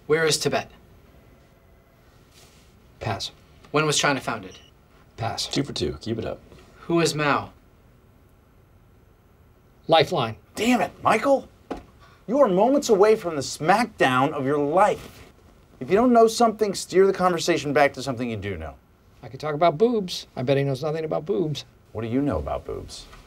Where is Tibet? Pass. When was China founded? Pass. 2 for 2. Keep it up. Who is Mao? Lifeline. Damn it, Michael. You are moments away from the smackdown of your life. If you don't know something, steer the conversation back to something you do know. I could talk about boobs. I bet he knows nothing about boobs. What do you know about boobs?